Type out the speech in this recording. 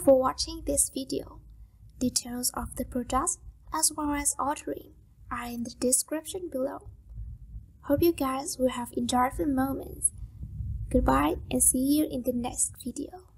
for watching this video. Details of the products as well as ordering are in the description below. Hope you guys will have enjoyable moments. Goodbye and see you in the next video.